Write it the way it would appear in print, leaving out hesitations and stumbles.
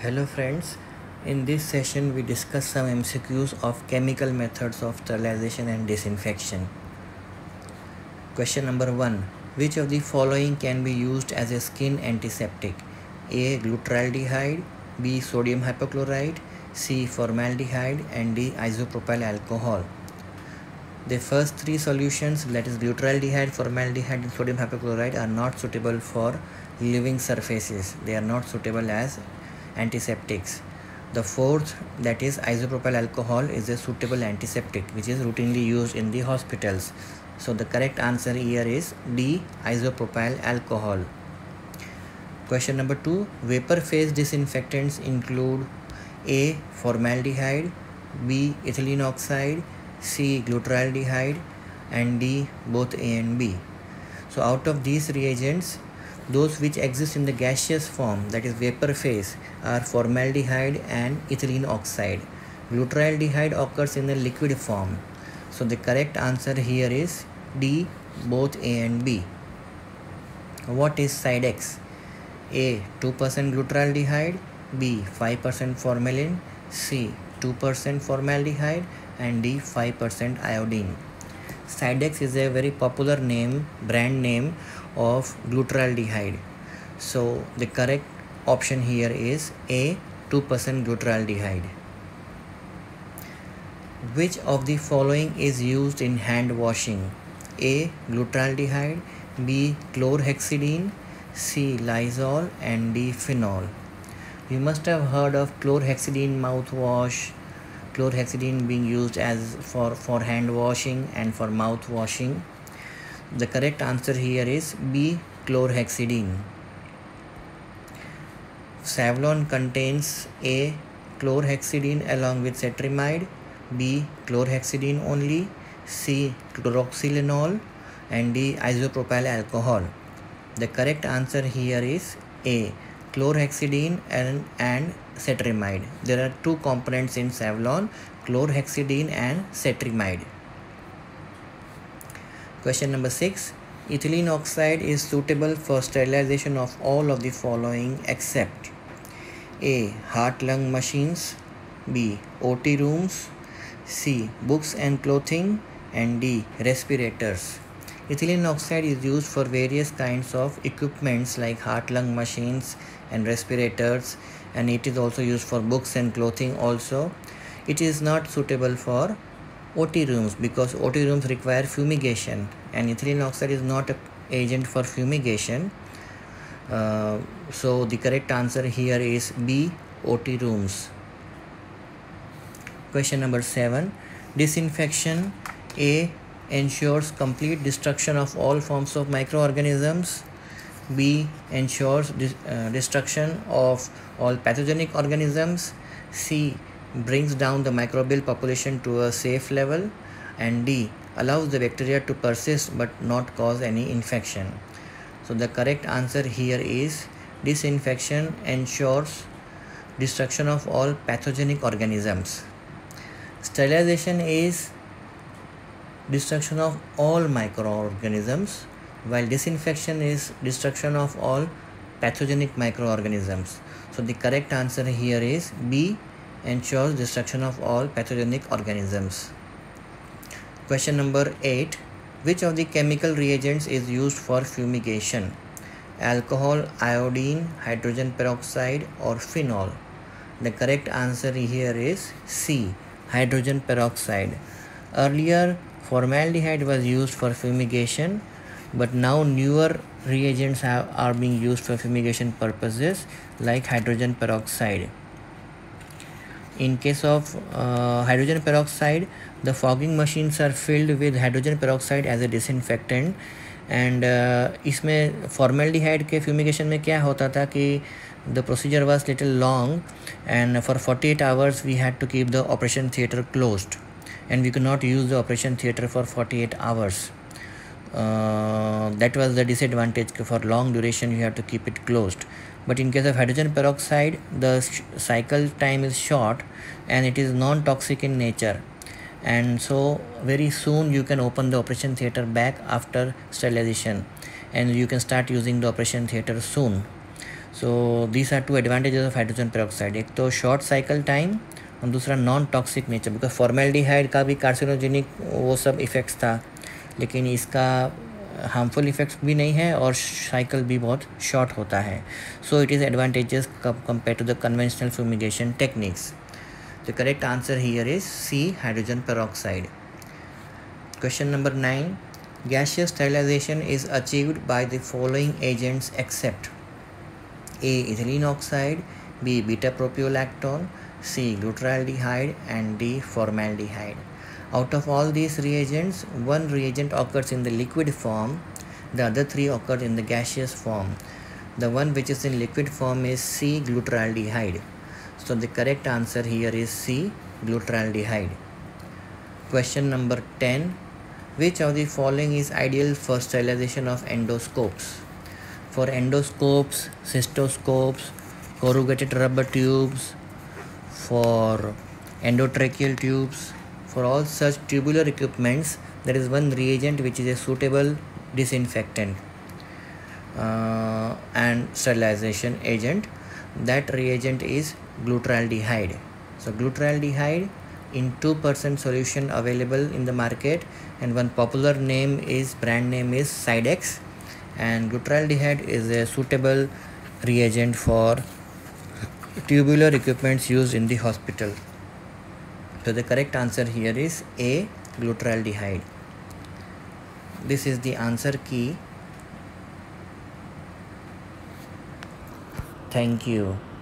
Hello friends, in this session we discuss some MCQs of chemical methods of sterilization and disinfection. Question number 1. Which of the following can be used as a skin antiseptic? A. Glutaraldehyde, B. Sodium hypochlorite, C. Formaldehyde and D. Isopropyl alcohol. The first three solutions, that is glutaraldehyde, formaldehyde and sodium hypochlorite, are not suitable for living surfaces. They are not suitable as antiseptics. The fourth, that is isopropyl alcohol, is a suitable antiseptic which is routinely used in the hospitals. So the correct answer here is D. Isopropyl alcohol. Question number 2. Vapor phase disinfectants include A. Formaldehyde, B. Ethylene oxide, C. Glutaraldehyde and D. both A and B. So out of these reagents, those which exist in the gaseous form, that is vapor phase, are formaldehyde and ethylene oxide. Glutaraldehyde occurs in the liquid form. So the correct answer here is D. both A and B. What is Sidex? A. 2% glutaraldehyde, B. 5% formalin, C. 2% formaldehyde and D. 5% iodine. Sidex is a very popular brand name of glutaraldehyde. So the correct option here is A. 2% glutaraldehyde. Which of the following is used in hand washing? A. Glutaraldehyde, B. chlorhexidine, C. Lysol and D. phenol. You must have heard of chlorhexidine mouthwash, chlorhexidine being used as for hand washing and for mouth washing. The correct answer here is B. chlorhexidine. Savlon contains A. chlorhexidine along with cetrimide, B. chlorhexidine only, C. chloroxylenol and D. isopropyl alcohol. The correct answer here is A. chlorhexidine and cetrimide. There are two components in Savlon, chlorhexidine and cetrimide. Question number 6. Ethylene oxide is suitable for sterilization of all of the following except A. heart-lung machines, B. OT rooms, C. books and clothing and D. respirators. Ethylene oxide is used for various kinds of equipments like heart-lung machines and respirators, and it is also used for books and clothing also. It is not suitable for OT rooms because OT rooms require fumigation and ethylene oxide is not an agent for fumigation. So the correct answer here is B. OT rooms. Question number 7. Disinfection. A. ensures complete destruction of all forms of microorganisms, B. ensures destruction of all pathogenic organisms, C. brings down the microbial population to a safe level and D. allows the bacteria to persist but not cause any infection. So the correct answer here is disinfection ensures destruction of all pathogenic organisms. Sterilization is destruction of all microorganisms, while disinfection is destruction of all pathogenic microorganisms. So the correct answer here is B. ensures destruction of all pathogenic organisms. Question number 8. Which of the chemical reagents is used for fumigation? Alcohol, iodine, hydrogen peroxide or phenol? The correct answer here is C. hydrogen peroxide. Earlier, formaldehyde was used for fumigation, but now newer reagents are being used for fumigation purposes like hydrogen peroxide. In case of hydrogen peroxide, the fogging machines are filled with hydrogen peroxide as a disinfectant and इसमें formaldehyde के fumigation में क्या होता था कि the procedure was little long and for 48 hours we had to keep the operation theatre closed and we could not use the operation theatre for 48 hours. That was the disadvantage. For long duration you have to keep it closed. But in case of hydrogen peroxide, the cycle time is short and it is non-toxic in nature, and so very soon you can open the operation theatre back after sterilization and you can start using the operation theatre soon. So these are two advantages of hydrogen peroxide. एक तो short cycle time और दूसरा non toxic nature. Because formaldehyde का भी carcinogenic वो सब effects था, लेकिन इसका हार्मफुल इफ़ेक्ट्स भी नहीं है और साइकिल भी बहुत शॉर्ट होता है. So it is advantages compare to the conventional fumigation techniques. The correct answer here is C, hydrogen peroxide. Question number 9. Gaseous sterilization is achieved by the following agents except A. ethylene oxide, B. beta-propiolactone, C. glutaraldehyde, and D. formaldehyde. Out of all these reagents, one reagent occurs in the liquid form, the other three occur in the gaseous form. The one which is in liquid form is C. glutaraldehyde. So the correct answer here is C. glutaraldehyde. Question number 10. Which of the following is ideal for sterilization of endoscopes? For endoscopes, cystoscopes, corrugated rubber tubes, for endotracheal tubes, for all such tubular equipments, there is one reagent which is a suitable disinfectant and sterilization agent. That reagent is glutaraldehyde. So glutaraldehyde in 2% solution available in the market, and one popular brand name is Sidex, and glutaraldehyde is a suitable reagent for tubular equipments used in the hospital. So the correct answer here is A, glutaraldehyde. This is the answer key. Thank you.